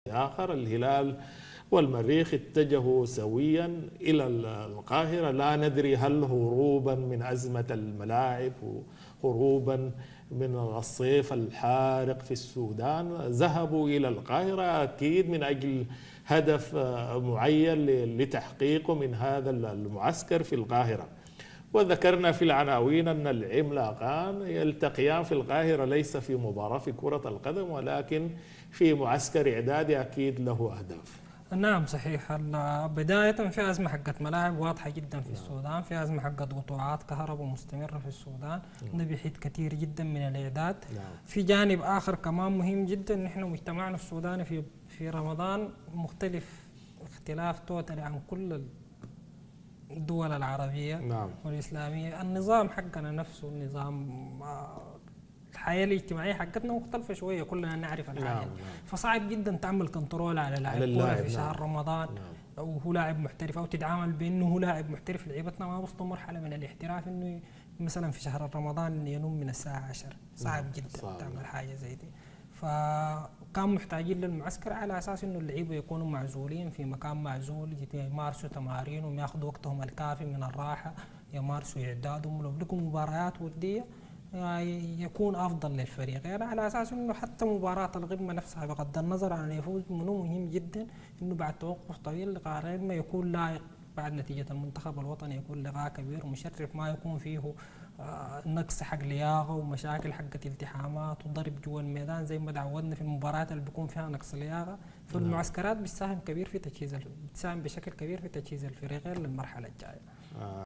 آخر. الهلال والمريخ اتجهوا سويا إلى القاهرة، لا ندري هل هروبا من أزمة الملاعب، هروبا من الصيف الحارق في السودان، ذهبوا إلى القاهرة أكيد من أجل هدف معين لتحقيقه من هذا المعسكر في القاهرة. وذكرنا في العناوين أن العملاقان يلتقيان في القاهرة ليس في مباراة في كرة القدم، ولكن في معسكر إعدادي أكيد له أهداف. نعم صحيح. بداية في أزمة حقت ملاعب واضحة جدا في السودان، في أزمة حقت قطوعات كهرباء مستمرة في السودان، ده بيحيد كثير جدا من الإعداد. في جانب آخر كمان مهم جدا، نحن مجتمعنا السوداني في رمضان مختلف اختلاف توتالي عن كل الدول العربية والإسلامية. النظام حقنا نفسه، النظام الحياة الاجتماعية حقتنا مختلفة شوية، كلنا نعرف الحاجة. فصعب جدا تعمل كنترول على لاعب كورة في شهر رمضان أو هو لاعب محترف، أو تتعامل بأنه هو لاعب محترف. لعيبتنا ما وصلوا مرحلة من الاحتراف إنه مثلا في شهر رمضان ينوم من الساعة 10. صعب جدا تعمل حاجة زي دي. فكانوا محتاجين للمعسكر على أساس إنه اللعيبة يكونوا معزولين في مكان معزول، يمارسوا تمارينهم، ياخذوا وقتهم الكافي من الراحة، يمارسوا إعدادهم. لو لكم مباريات ودية يكون افضل للفريق، يعني على اساس انه حتى مباراه القمه نفسها بغض النظر عن يفوز منه، مهم جدا انه بعد توقف طويل لقاء القمه يكون لائق بعد نتيجه المنتخب الوطني، يكون لقاء كبير ومشرف، ما يكون فيه نقص حق لياقه ومشاكل حقت التحامات وضرب جوا الميدان زي ما تعودنا في المباريات اللي بيكون فيها نقص لياقه. فالمعسكرات بتساهم بشكل كبير في تجهيز الفريقين للمرحله الجايه.